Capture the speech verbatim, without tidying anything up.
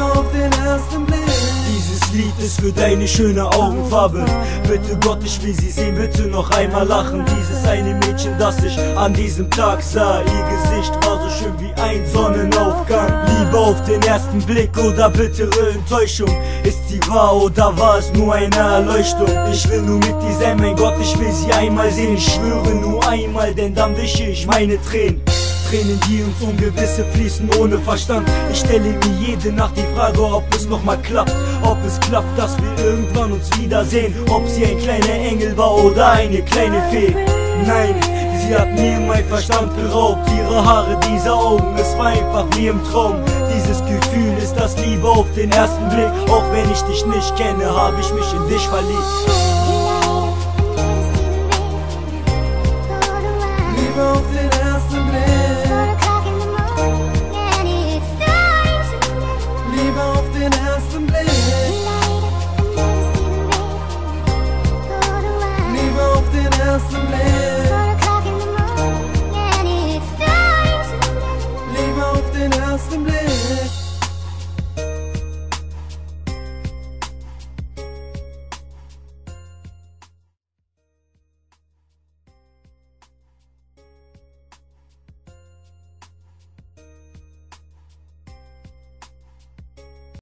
auf den ersten Blick. Dieses Lied ist für deine schöne Augenfarbe. Bitte Gott, ich will sie sehen, bitte noch einmal lachen. Dieses eine Mädchen, das ich an diesem Tag sah, ihr Gesicht war so schön wie ein Sonnenaufgang. Liebe auf den ersten Blick oder bittere Enttäuschung, ist sie wahr oder war es nur eine Erleuchtung? Ich will nur mit dir sein, mein Gott, ich will sie einmal sehen. Ich schwöre nur einmal, denn dann wische ich meine Tränen. Tränen, die ins Ungewisse fließen ohne Verstand. Ich stelle mir jede Nacht die Frage, ob es nochmal klappt. Ob es klappt, dass wir irgendwann uns wiedersehen. Ob sie ein kleiner Engel war oder eine kleine Fee. Nein, sie hat mir mein Verstand geraubt. Ihre Haare, diese Augen, es war einfach wie im Traum. Dieses Gefühl ist das Liebe auf den ersten Blick. Auch wenn ich dich nicht kenne, habe ich mich in dich verliebt.